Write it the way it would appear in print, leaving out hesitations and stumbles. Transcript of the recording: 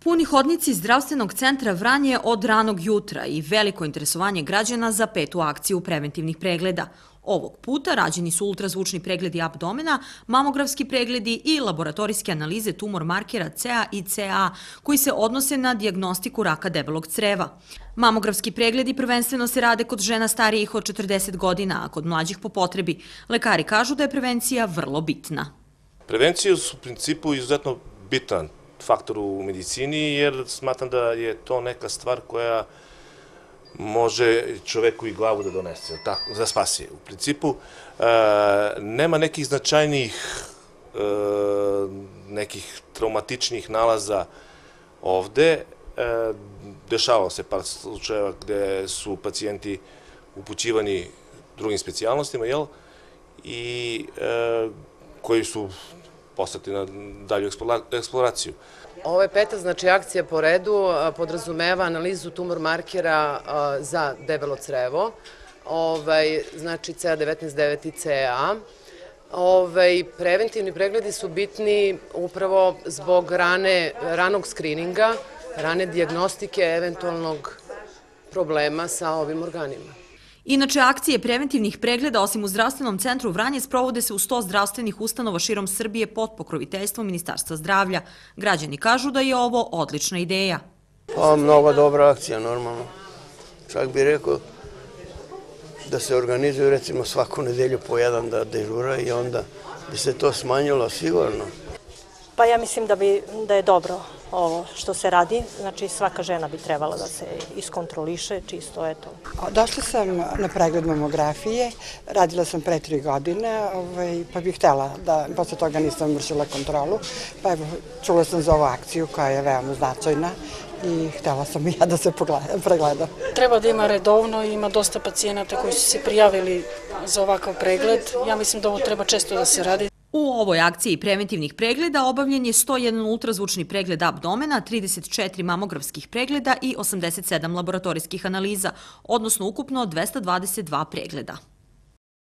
Puni hodnici Zdravstvenog centra Vranje od ranog jutra i veliko interesovanje građana za petu akciju preventivnih pregleda. Ovog puta rađeni su ultrazvučni pregledi abdomena, mamografski pregledi i laboratorijske analize tumor markera CA i CA koji se odnose na dijagnostiku raka debelog creva. Mamografski pregledi prvenstveno se rade kod žena starijih od 40 godina, a kod mlađih po potrebi. Lekari kažu da je prevencija vrlo bitna. Prevencija su u principu izuzetno bitan faktor u medicini, jer smatram da je to neka stvar koja može čoveku i glavu da donese, da spasi. U principu nema nekih značajnijih, nekih traumatičnih nalaza ovde. Dešavalo se par slučajeva gde su pacijenti upućivani drugim specijalnostima, i koji su poslati na dalju eksploraciju. Ovo je peta, akcija po redu, podrazumeva analizu tumor markera za debelo crevo, znači CA19-9 i CA. Preventivni pregledi su bitni upravo zbog ranog skrininga, rane dijagnostike eventualnog problema sa ovim organima. Inače, akcije preventivnih pregleda, osim u Zdravstvenom centru Vranje, sprovode se u 100 zdravstvenih ustanova širom Srbije pod pokroviteljstvom Ministarstva zdravlja. Građani kažu da je ovo odlična ideja. Mnogo dobra akcija, normalno. Čak bih rekao da se organizuju recimo svaku nedelju po jedan da dežura i onda bi se to smanjilo sigurno. Pa ja mislim da je dobro ovo što se radi, znači svaka žena bi trebala da se iskontroliše, čisto eto. Došla sam na pregled mamografije, radila sam pre 3 godine, pa bih htela da, posle toga nisam vršila kontrolu, pa evo, čula sam za ovu akciju koja je veoma značajna i htela sam i ja da se pregledam. Treba da ima redovno, ima dosta pacijenata koji su se prijavili za ovakav pregled, ja mislim da ovo treba često da se radi. U ovoj akciji preventivnih pregleda obavljen je 101 ultrazvučni pregled abdomena, 34 mamografskih pregleda i 87 laboratorijskih analiza, odnosno ukupno 222 pregleda.